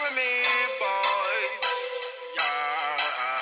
with me, boys. Yeah.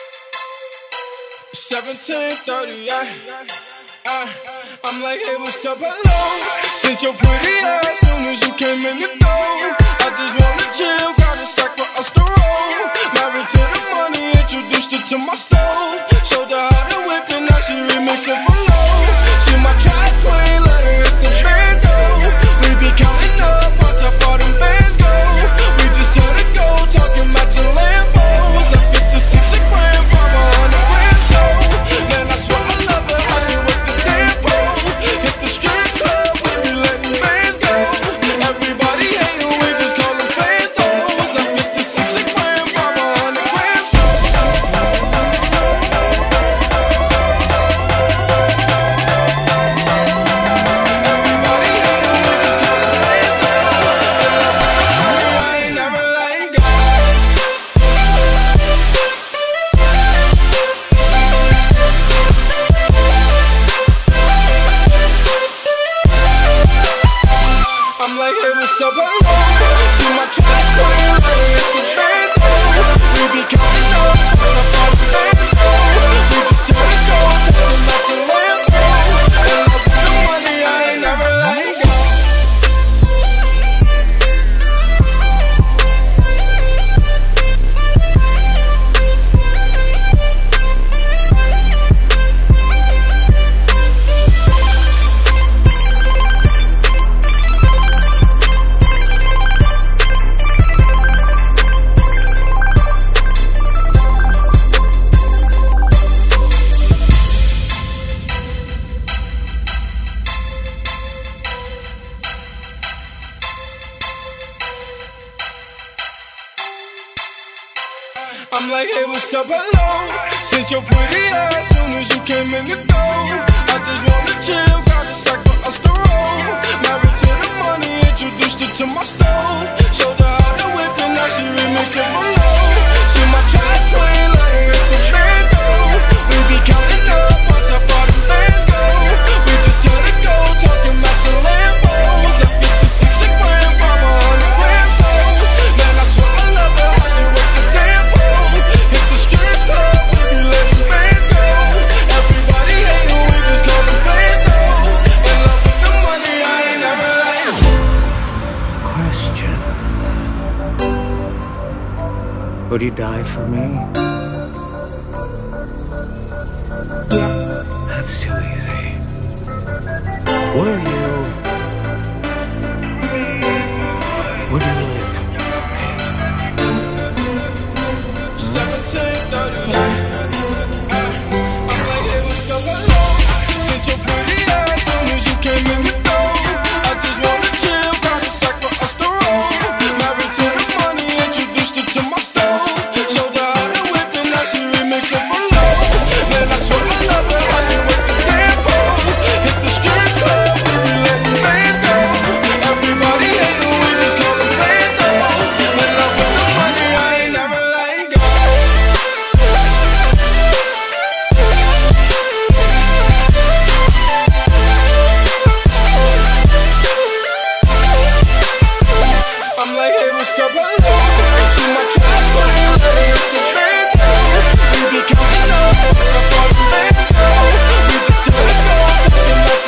17:38. I'm like, hey, what's up, hello? Since your pretty ass soon as you came in the door. I just wanna chill, got a sack for us to roll. Married to the money, introduced her to my stove. Showed her how to whip and now she remixing for low. She my track queen, let her hit the bando. We be counting up, watch how far them bands go. We just hit a go, talking matching Lambos. I 56 a gram, 500 grams though. Man, I swear I love her, how she whip the damn pole. Hit the strip club, we be letting bands go. Everybody hating, we just call them fans though. I 56 a gram, 500 grams though. I'm like, hey, what's up, hello? She my track queen, let her hit the bando. We be counting up, watch how far the bands go. We just hit a go, talking matching Lambos. And love with the money, I ain't never letting go. I'm like, hey, what's up, hello? Since your pretty ass soon as you came in the door. I just wanna chill, got a sack for us to roll. Married to the money, introduced her to my stove. Showed her how to whip and now she remixing for low. She my track queen, let her hit the bando. We be counting up, watch how far them bands go. We just hit a go, talking matching Lambos. I 56 a gram, 500 grams though. Man, I swear I love her, how she whip the damn pole. Hit the strip club, we be letting bands go. Everybody hating, we just call them fans though. In love with the money, I ain't never letting go. Question. Would you die for me? Yes. That's too easy. Will you? Would you live for me? 17:38. I'm like, hey, what's up, hello? Since your pretty ass soon as you came in the door. I just wanna chill, got a sack for us to roll. Married to the money, introduced her to my stove. Showed her how to whip and now she remixing for low. Man, I swear I love her, how she whip the damn pole. Hit the strip club, we be letting bands go. Everybody hating, we just call them fans though. In love with the money, I ain't never letting go. I'm like, hey, what's up, hello? She my track queen, let her hit the bando. We be counting up, watch how far the bands go. We just hit a go, talking matching